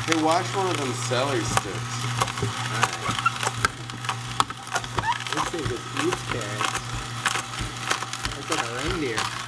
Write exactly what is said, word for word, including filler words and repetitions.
Hey, wash one of them celery sticks. Alright. This thing just eats carrots. It's like a reindeer.